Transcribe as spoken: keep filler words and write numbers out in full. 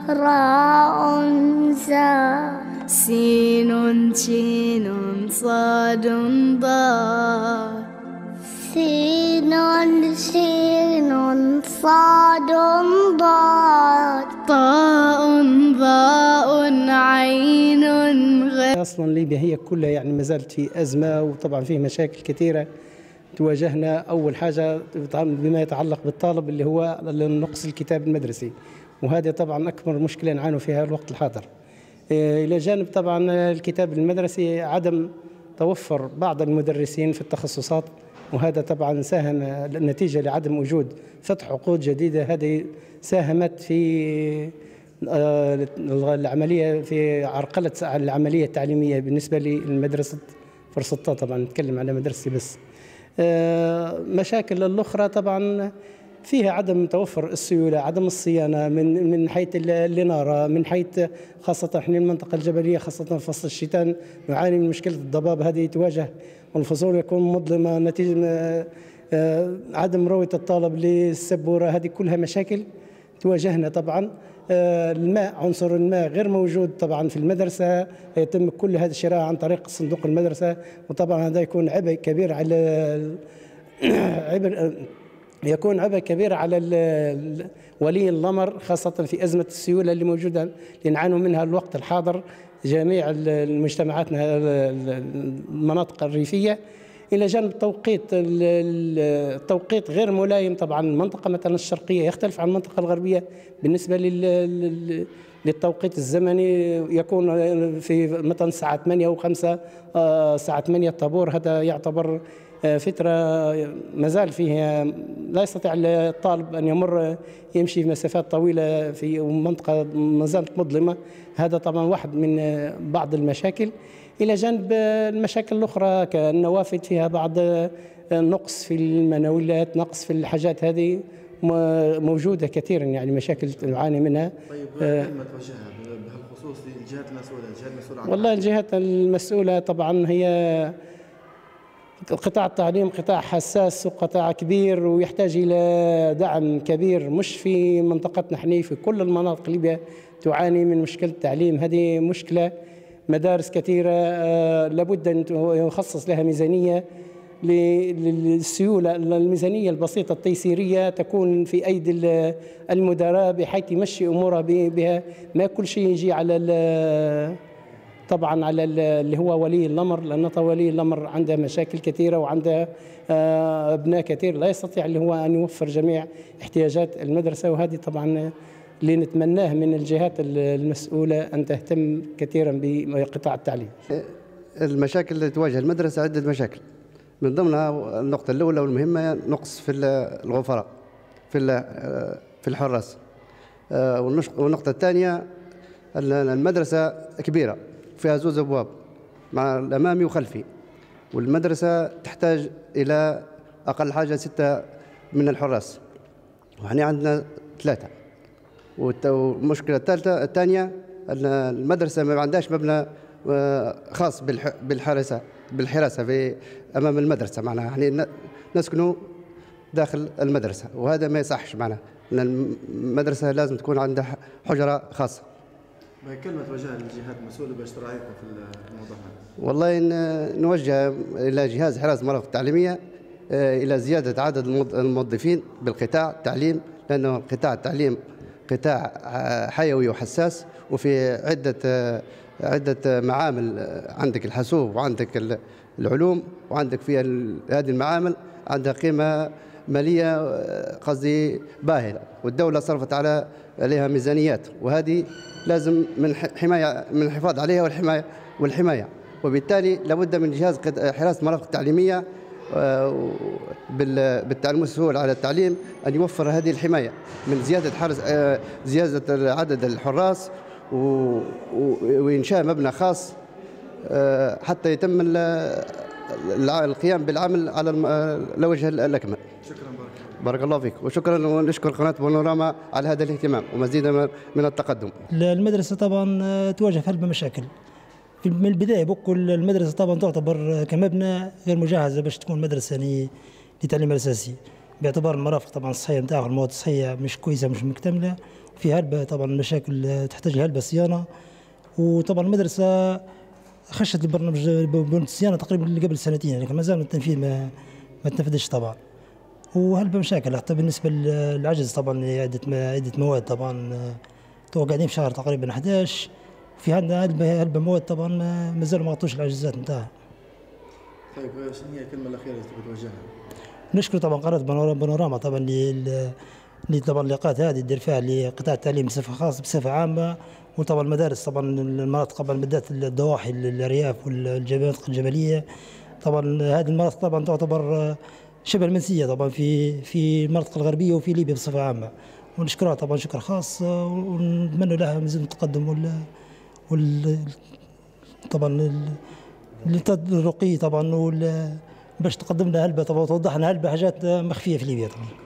راء زا سين شين صاد ضاد سين شين صاد ضاد طاء ضاء عين غ. اصلا ليبيا هي كلها يعني ما زالت في ازمه، وطبعا فيه مشاكل كثيره تواجهنا. اول حاجه بما يتعلق بالطالب اللي هو نقص الكتاب المدرسي، وهذه طبعا اكبر مشكله نعانوا فيها الوقت الحاضر. الى جانب طبعا الكتاب المدرسي عدم توفر بعض المدرسين في التخصصات، وهذا طبعا ساهم نتيجه لعدم وجود فتح عقود جديده. هذه ساهمت في العمليه في عرقله العمليه التعليميه بالنسبه للمدرسه فرصتها. طبعا نتكلم على مدرستي بس. مشاكل الأخرى طبعا فيها عدم توفر السيولة، عدم الصيانة من من حيث الإنارة، من حيث خاصة احنا المنطقة الجبلية خاصة في فصل الشتاء نعاني من مشكلة الضباب. هذه تواجه والفصول يكون مظلمة نتيجة عدم رؤية الطالب للسبورة. هذه كلها مشاكل تواجهنا. طبعا الماء، عنصر الماء غير موجود طبعا في المدرسة، يتم كل هذا الشراء عن طريق صندوق المدرسة، وطبعا هذا يكون عبء كبير على عبء يكون عبء كبير على ولي الأمر، خاصة في أزمة السيولة اللي موجودة اللي نعانوا منها الوقت الحاضر جميع المجتمعاتنا المناطق الريفية. إلى جانب التوقيت، التوقيت غير ملائم. طبعا المنطقة مثلا الشرقية يختلف عن المنطقة الغربية بالنسبة للتوقيت الزمني، يكون في مثلا الساعة ثمانية أو خمسة الساعة ثمانية الطابور. هذا يعتبر فترة ما زال فيها لا يستطيع الطالب أن يمر يمشي مسافات طويلة في منطقة ما زالت مظلمة. هذا طبعا واحد من بعض المشاكل. إلى جانب المشاكل الأخرى كالنوافذ فيها بعض نقص في المناولات، نقص في الحاجات هذه موجودة كثيرا، يعني مشاكل نعاني منها. طيب كلمة توجهها بهالخصوص للجهات المسؤولة، الجهات المسؤولة عن والله الجهات المسؤولة طبعا هي قطاع التعليم قطاع حساس وقطاع كبير ويحتاج إلى دعم كبير، مش في منطقتنا احنا، في كل المناطق ليبيا تعاني من مشكلة التعليم. هذه مشكلة. مدارس كثيرة لابد أن يخصص لها ميزانية للسيولة. الميزانية البسيطة التيسيرية تكون في أيدي المدراء بحيث يمشي أمورها بها، ما كل شيء يجي على طبعا على اللي هو ولي الأمر، لأن ولي الأمر عنده مشاكل كثيرة وعنده أبناء كثير لا يستطيع اللي هو أن يوفر جميع احتياجات المدرسة. وهذه طبعا اللي نتمناه من الجهات المسؤولة أن تهتم كثيرا بقطاع التعليم. المشاكل اللي تواجه المدرسة عدة مشاكل، من ضمنها النقطة الأولى والمهمة نقص في الغفراء في في الحراس. والنقطة الثانية المدرسة كبيرة فيها زوز أبواب مع الأمامي وخلفي، والمدرسة تحتاج إلى أقل حاجة ستة من الحراس، وإحنا عندنا ثلاثة. والمشكلة الثالثة الثانية أن المدرسة ما عندهاش مبنى خاص بالحراسة بالحراسة في أمام المدرسة، معناها احنا نسكنوا داخل المدرسة، وهذا ما يصحش. معناها أن المدرسة لازم تكون عندها حجرة خاصة. كلمة توجهها للجهات المسؤولة باش تراعيكم في الموضوع هذا؟ والله نوجه إلى جهاز حراسة المرافق التعليمية إلى زيادة عدد الموظفين بالقطاع التعليم، لأنه قطاع التعليم قطاع حيوي وحساس، وفي عدة عدة معامل. عندك الحاسوب وعندك العلوم وعندك فيها هذه المعامل عندها قيمة مالية قصدي باهلة، والدولة صرفت على عليها ميزانيات، وهذه لازم من حماية من الحفاظ عليها والحماية والحماية وبالتالي لابد من جهاز حراسة المرافق التعليمية بالمسؤول على التعليم أن يوفر هذه الحماية من زيادة حرس زيادة عدد الحراس وإنشاء مبنى خاص حتى يتم القيام بالعمل على الوجه الأكمل. شكرا بارك, بارك الله فيك، وشكرا ونشكر قناة بانوراما على هذا الاهتمام ومزيدا من التقدم. المدرسة طبعا تواجه في مشاكل من البداية. بكل المدرسة طبعا تعتبر كمبنى غير مجهزة باش تكون مدرسة للتعليم الأساسي، باعتبار المرافق طبعا الصحية نتاعها المواد الصحية مش كويسة مش مكتملة، في هلبة طبعا مشاكل تحتاج هلبة صيانة. وطبعا المدرسة خشت البرنامج بنت الصيانة تقريبا اللي قبل سنتين، لكن ما زال التنفيذ ما ما تنفذش طبعا. وهلبة مشاكل حتى بالنسبة للعجز طبعا عدة عدة مواد طبعا. تو قاعدين في شهر تقريبا أحد عشر، في عندنا هلبة هلبة مواد طبعا ما زالوا ما غطوش العجزات نتاعها. طيب شنو هي الكلمة الأخيرة اللي تبي توجهها؟ نشكر طبعا قناة بانوراما طبعا اللي طبعا اللقاءات هذه تدير فيها لقطاع التعليم بصفة خاصة بصفة عامة، وطبعا المدارس طبعا المناطق طبعا بالذات الضواحي الأرياف والمناطق الجبلية. طبعا هذه المناطق طبعا تعتبر شبه المنسية طبعا في في المناطق الغربية وفي ليبيا بصفة عامة، ونشكرها طبعا شكر خاص، ونتمنى لها مزيد من التقدم وال وال طبعا الرقي طبعا باش تقدم لنا هلبة طبعا وتوضح لنا هلبة حاجات مخفية في ليبيا طبعا.